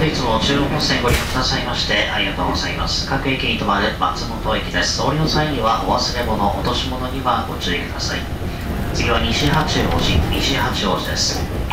日も中央本線ご利用くださいましてありがとうございます。各駅に停まる松本駅です。お降りの際にはお忘れ物、落とし物にはご注意ください。次は西八王子です。